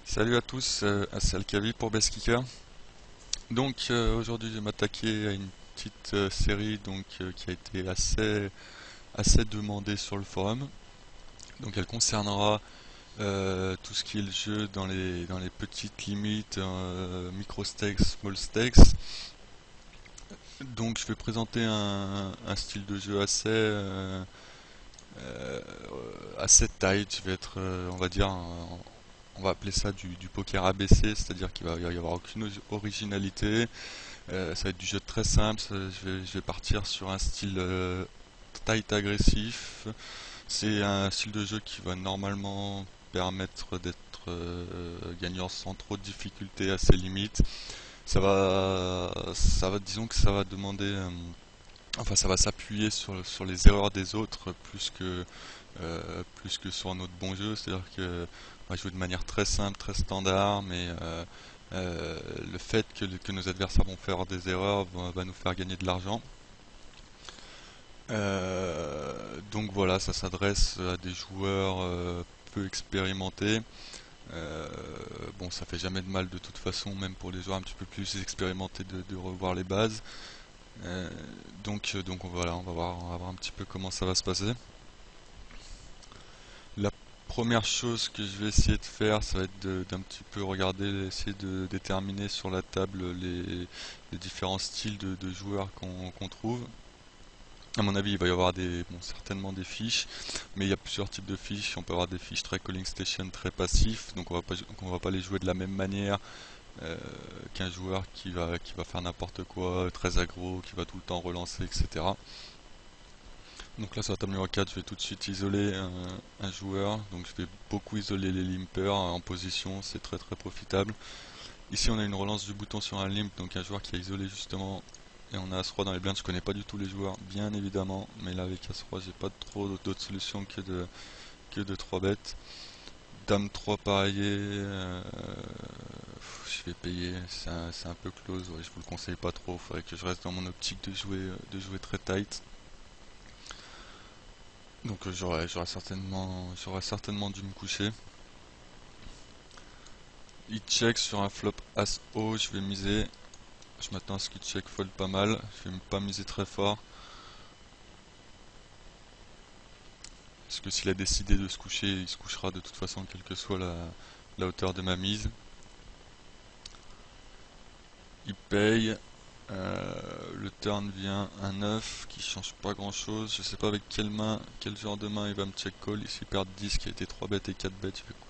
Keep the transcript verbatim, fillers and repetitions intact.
Salut à tous, euh, c'est Alkavi pour Best Kicker. Donc euh, aujourd'hui je vais m'attaquer à une petite euh, série donc euh, qui a été assez assez demandée sur le forum. Donc elle concernera euh, tout ce qui est le jeu dans les dans les petites limites, euh, micro stakes, small stakes. Donc je vais présenter un, un style de jeu assez euh, euh, assez tight. Je vais être euh, on va dire un- on va appeler ça du, du poker A B C, c'est-à-dire qu'il va y avoir aucune originalité. Euh, ça va être du jeu très simple. ça- Je vais, je vais partir sur un style euh, tight agressif. C'est un style de jeu qui va normalement permettre d'être euh, gagnant sans trop de difficultés à ses limites. Ça va, ça va, disons que ça va demander, euh, enfin ça va s'appuyer sur, sur les erreurs des autres plus que euh, plus que sur notre bon jeu. C'est-à-dire que on va jouer de manière très simple, très standard, mais euh, euh, le fait que, que nos adversaires vont faire des erreurs va, va nous faire gagner de l'argent. Euh, donc voilà, ça s'adresse à des joueurs euh, peu expérimentés. Euh, bon, ça fait jamais de mal de toute façon, même pour les joueurs un petit peu plus expérimentés, de, de revoir les bases. Euh, donc, donc voilà, on va voir, on va voir un petit peu comment ça va se passer. La première chose que je vais essayer de faire, ça va être de- d'un petit peu regarder, essayer de déterminer sur la table les, les différents styles de, de joueurs qu'on qu'on trouve. À mon avis, il va y avoir des, bon, certainement des fiches, mais il y a plusieurs types de fiches. On peut avoir des fiches très calling station, très passifs, donc on va pas, donc on va pas les jouer de la même manière euh, qu'un joueur qui va, qui va faire n'importe quoi, très aggro, qui va tout le temps relancer, et cetera. Donc là sur la table numéro quatre, je vais tout de suite isoler un, un joueur. Donc je vais beaucoup isoler les limpers en position, c'est très très profitable. Ici on a une relance du bouton sur un limp, donc un joueur qui a isolé justement. Et on a As-Roi dans les blindes, je connais pas du tout les joueurs, bien évidemment. Mais là avec As-Roi, j'ai pas trop d'autres solutions que de, que de trois bêtes. Dame trois pareillé, euh, je vais payer, c'est un, c'est un peu close, ouais, je vous le conseille pas trop, il faudrait que je reste dans mon optique de jouer, de jouer très tight. Donc euh, j'aurais j'aurais certainement j'aurais certainement dû me coucher. Il check sur un flop as haut, je vais miser. Je m'attends à ce qu'il check fold pas mal. Je vais pas miser très fort. Parce que s'il a décidé de se coucher, il se couchera de toute façon, quelle que soit la, la hauteur de ma mise. Il paye. Euh, le turn vient un neuf qui change pas grand chose. Je sais pas avec quelle main, quel genre de main il va me check call. Ici il perd dix qui a été trois bêtes et quatre bêtes.